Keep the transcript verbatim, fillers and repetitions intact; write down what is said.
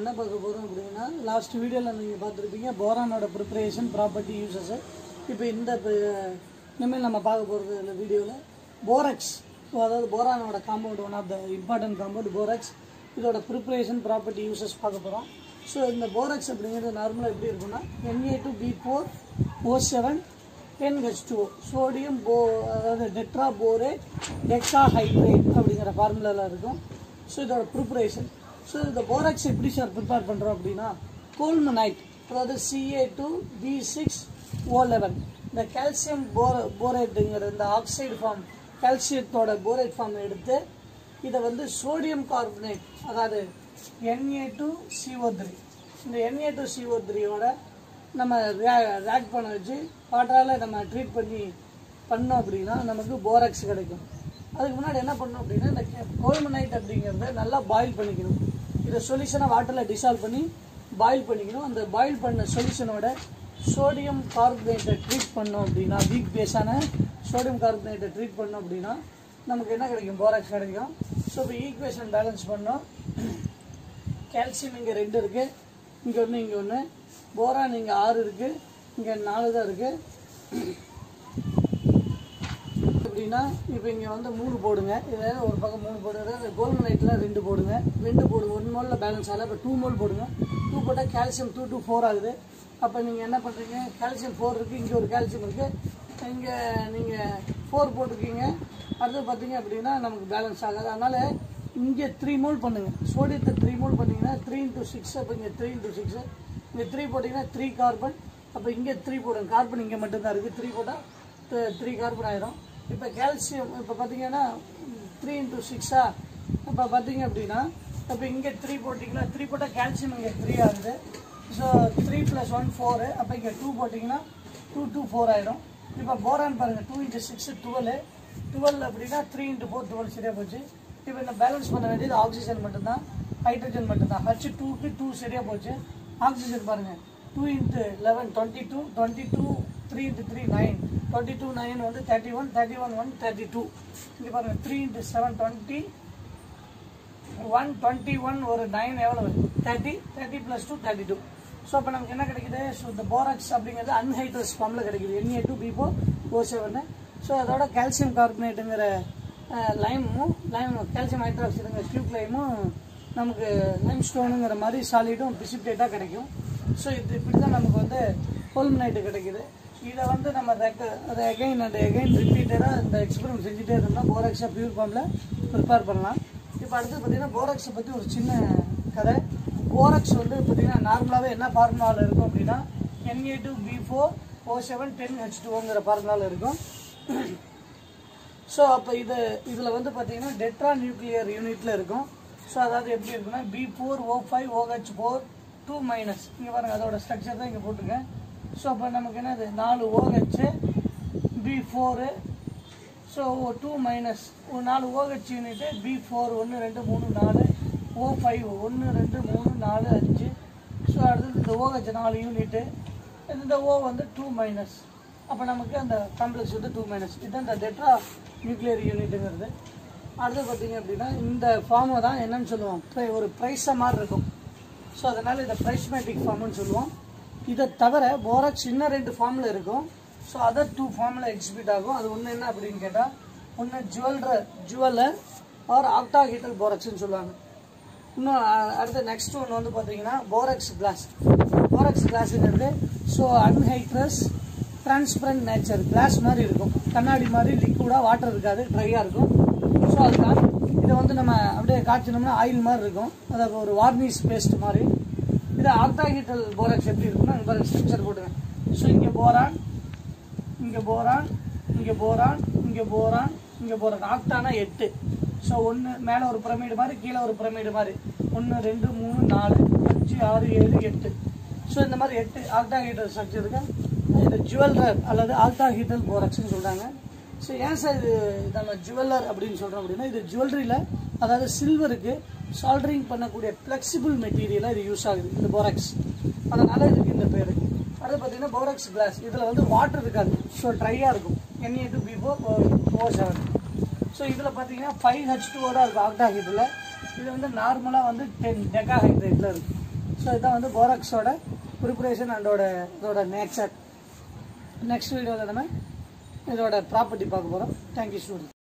என்ன பார்க்க போகிறோம் அப்படின்னா, லாஸ்ட் வீடியோவில் நீங்கள் பார்த்துருப்பீங்க போரானோட ப்ரிப்பரேஷன், ப்ராப்பர்ட்டி, யூசஸ். இப்போ இந்த இனிமேல் நம்ம பார்க்க போகிறது இந்த வீடியோவில் போராக்ஸ், அதாவது போரானோட compound, one of the important compound borax. இதோட ப்ரிப்பரேஷன், ப்ராப்பர்ட்டி, யூசஸ் பார்க்க போகிறோம். ஸோ இந்த போராக்ஸ் அப்படிங்கிறது நார்மலாக எப்படி இருக்குன்னா, N A two B four O seven ten H two O, sodium போ அதாவது டெட்ரா போரேட் டெக்ஸா ஹைட்ரேட் அப்படிங்கிற ஃபார்முலாவில் இருக்கும். ஸோ இதோட ப்ரிப்பரேஷன். ஸோ இந்த போராக்ஸ் எப்படி சார் ப்ரிப்பேர் பண்ணுறோம் அப்படின்னா, கோல்மனைட் அதாவது C A two B six O eleven, இந்த கால்சியம் போர போரேட்டுங்கிற இந்த ஆக்சைடு ஃபார்ம், கால்சியத்தோட போரேட் ஃபார்ம் எடுத்து இதை வந்து சோடியம் கார்பனேட் அதாவது N A two C O three, இந்த என் ஏ டூ சி ஓ த்ரீயோட நம்ம ரேக் பண்ண வச்சு வாட்டரால் நம்ம ட்ரீட் பண்ணி பண்ணோம் அப்படின்னா நமக்கு போராக்ஸ் கிடைக்கும். அதுக்கு முன்னாடி என்ன பண்ணணும் அப்படின்னா, இந்த கோல்மனைட் அப்படிங்கிறத நல்லா பாயில் பண்ணிக்கணும். இதை சொல்யூஷனை வாட்டரில் டிசால்வ் பண்ணி பாயில் பண்ணிக்கணும். அந்த பாயில் பண்ண சொல்யூஷனோட சோடியம் கார்பனேட்டை ட்ரீட் பண்ணோம் அப்படின்னா, வீக் பேஸான சோடியம் கார்பனேட்டை ட்ரீட் பண்ணோம் அப்படின்னா நமக்கு என்ன கிடைக்கும், போராக்ஸ் கிடைக்கும். ஸோ இப்போ ஈக்குவேஷன் பேலன்ஸ் பண்ணோம். கால்சியம் இங்கே ரெண்டு இருக்குது, இங்கே ஒன்று, இங்கே ஒன்று. போரான் இங்கே ஆறு இருக்குது, இங்கே நாலு தான் இருக்குது. அப்படின்னா இப்போ இங்கே வந்து மூணு போடுங்க, இதில் ஒரு பக்கம் மூணு போடுங்க. கோல்மனைட்டில் ரெண்டு போடுங்க, ரெண்டு போடுங்க. ஒன் மோலில் பேலன்ஸ் ஆகலை, இப்போ டூ மோல் போடுங்க. டூ போட்டால் கால்சியம் டூ டூ ஃபோர் ஆகுது. அப்போ நீங்கள் என்ன பண்ணுறீங்க, கால்சியம் ஃபோர் இருக்குது, இங்கே ஒரு கால்சியம் இருக்குது, இங்கே நீங்கள் ஃபோர் போட்டிருக்கீங்க. அடுத்து பார்த்தீங்க அப்படின்னா நமக்கு பேலன்ஸ் ஆகாது. அதனால் இங்கே த்ரீ மோல் பண்ணுங்கள். சோடியத்தை த்ரீ மோல் பண்ணிங்கன்னா த்ரீ இன்ட்டு சிக்ஸ், அப்போ இங்கே த்ரீ இன்ட்டு சிக்ஸு, இங்கே த்ரீ போட்டிங்கன்னா த்ரீ கார்பன். அப்போ இங்கே த்ரீ போடுங்க, கார்பன் இங்கே மட்டும்தான் இருக்குது. த்ரீ போட்டால் த்ரீ கார்பன் ஆயிரும். இப்போ கால்சியம் இப்போ பார்த்தீங்கன்னா த்ரீ இன்ட்டு சிக்ஸா, இப்போ பார்த்தீங்க அப்படின்னா இப்போ இங்கே த்ரீ போட்டிங்கன்னா த்ரீ போட்டால் கால்சியம் இங்கே த்ரீ ஆகுது. So three plus one four, அப்போ இங்கே டூ போட்டிங்கன்னா டூ டூ ஃபோர் ஆயிரும். இப்போ போரான் பாருங்கள், two into six twelve, twelve அப்படின்னா த்ரீ இன்ட்டு ஃபோர் டுவெல் சரியாக போச்சு. இப்போ இந்த பேலன்ஸ் பண்ண வேண்டியது ஆக்சிஜன் மட்டும்தான், ஹைட்ரஜன் மட்டும்தான். ஹச் டூக்கு டூ சரியாக போச்சு. ஆக்சிஜன் பாருங்கள், two into eleven twenty two, twenty two three into three nine, twenty two nine வந்து thirty one, thirty one one thirty two. இங்கே பாருங்கள், three into seven twenty one, twenty one ஒரு nine எவ்வளோ thirty, thirty plus two thirty two. So இப்போ நமக்கு என்ன கிடைக்குது, so இந்த போராக்ஸ் அப்படிங்கிறது அன்ஹைட்ரஸ் ஃபார்மில் கிடைக்குது, N A two B four O seven. So அதோட கால்சியம் கார்பனேட்டுங்கிற லைமும் லைம் கால்சியம் ஹைட்ராக்சைடுங்கிற கியூப் லைமும் நமக்கு லைம் ஸ்டோனுங்கிற மாதிரி சாலிடும் பிசிப்டேட்டாக கிடைக்கும். ஸோ இது இப்படி தான் நமக்கு வந்து கோல்மனைட்டு கிடைக்குது. இதை வந்து நம்ம அதை எகைன் அண்ட் எகைன் ரிப்பீட்டடாக இந்த எக்ஸ்பெரிமெண்ட் செஞ்சுட்டே இருந்தோம்னா போராக்ஸை பியூர் ஃபார்மில் ப்ரிப்பேர் பண்ணலாம். இப்போ அடுத்து பார்த்தீங்கன்னா போராக்ஸை பற்றி ஒரு சின்ன கதை. போராக்ஸ் வந்து பார்த்தீங்கன்னா நார்மலாகவே என்ன ஃபார்முலாவில் இருக்கும் அப்படின்னா, N A two B four O seven ten H டூங்கிற ஃபார்முலாவில் இருக்கும். ஸோ அப்போ இது இதில் வந்து பார்த்தீங்கன்னா டெட்ரா நியூக்ளியர் யூனிட்டில் இருக்கும். ஸோ அதாவது எப்படி இருக்குன்னா, B four O five O H four two minus, இங்கே பாருங்கள் அதோட ஸ்ட்ரக்சர் தான் இங்கே போட்டிருக்கேன். ஸோ அப்போ நமக்கு என்னது, நாலு O H B four, so two minus ஒரு நாலு ஓஹெச் யூனிட்டு, பி ஃபோர் ஒன்று ரெண்டு மூணு நாலு, ஓ ஃபைவ் ஒன்று ரெண்டு மூணு நாலு அஞ்சு. ஸோ அடுத்தது இந்த ஓஹெச் நாலு யூனிட்டு, இந்த ஓ வந்து டூ மைனஸ். அப்போ நமக்கு அந்த காம்ப்ளெக்ஸ் வந்து டூ மைனஸ். இதுதான் இந்த டெட்ரா நியூக்ளியர் யூனிட்டுங்கிறது. அடுத்து பார்த்தீங்க அப்படின்னா இந்த ஃபார்மை தான் என்னன்னு சொல்லுவோம், ஒரு ப்ரைஸை மாதிரி இருக்கும். ஸோ அதனால் இதை ப்ரைஸ்மேட்டிக் ஃபார்ம்னு சொல்லுவோம். இதை தவிர போராக்ஸ் இன்னும் ரெண்டு ஃபார்மில் இருக்கும். ஸோ அதர் டூ ஃபார்மில் எக்ஸிபிட் ஆகும். அது ஒன்று என்ன அப்படின்னு கேட்டால், ஒன்று ஜுவல்ரர் ஜுவலர் ஆர் ஆக்டாஹீட்ரல் போராக்ஸ்ன்னு சொல்லுவாங்க. இன்னும் அடுத்த நெக்ஸ்ட் ஒன்று வந்து பார்த்தீங்கன்னா போராக்ஸ் கிளாஸ். போராக்ஸ் கிளாஸுங்கிறது so anhydrous transparent nature, glass மாதிரி இருக்கும், கண்ணாடி மாதிரி லிக்விடாக, வாட்டர் இருக்காது, ட்ரையாக இருக்கும். ஸோ அதுதான் இதை வந்து நம்ம அப்படியே காய்ச்சினோம்னா ஆயில் மாதிரி இருக்கும், அதாவது ஒரு வார்னிஷ் பேஸ்ட் மாதிரி. இது ஆக்டாஹீட்ரல் போராக்ஸ் எப்படி இருக்குன்னா, இங்கே ஸ்ட்ரக்சர் போட்டுங்க. ஸோ இங்கே போரான், இங்கே போரான், இங்கே போரான், இங்கே போரான், இங்கே போரான். ஆக்டானா எட்டு. ஸோ ஒன்று மேலே ஒரு பிரமிடு மாதிரி, கீழே ஒரு பிரமிடு மாதிரி, ஒன்று ரெண்டு மூணு நாலு அஞ்சு ஆறு ஏழு எட்டு. ஸோ இந்த மாதிரி எட்டு ஆக்டாஹீட்ரல் ஸ்ட்ரக்சர் இருக்கு. இது ஜுவல்லர் அல்லது ஆக்டாஹீட்ரல் போராக்ஸ்ன்னு சொல்கிறாங்க. ஸோ ஏன் சார் இது நம்ம ஜுவல்லர் அப்படின்னு சொல்கிறோம் அப்படின்னா, இது ஜுவல்லரியில் அதாவது சில்வருக்கு சால்டரிங் பண்ணக்கூடிய ஃப்ளெக்சிபிள் மெட்டீரியலாக இது யூஸ் ஆகுது இந்த போராக்ஸ். அதனால் இதுக்கு இந்த பேர். அடுத்து பார்த்தீங்கன்னா போராக்ஸ் கிளாஸ். இதில் வந்து வாட்டர் இருக்காது, ஸோ ட்ரையாக இருக்கும். N A two B four O seven. So இதில் பார்த்தீங்கன்னா ஃபைவ் ஹெச் டூ தான் இருக்கும் ஆக்டாஹீட்ரில். இது வந்து நார்மலாக வந்து டென் டெக்கா ஹைட்ரேட்டில் இருக்குது. ஸோ இதுதான் வந்து போராக்ஸோட ப்ரிப்பரேஷன் அண்டோட இதோட நேச்சர். நெக்ஸ்ட் வீடியோவில் நம்ம இதோட ப்ராப்பர்ட்டி பார்க்க போகிறோம். Thank you student.